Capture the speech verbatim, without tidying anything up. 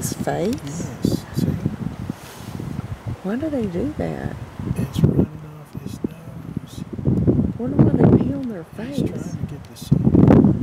his face? Yes, see? Why do they do that? It's running off his nose. Wonder why they pee on their face. He's trying to get the seed.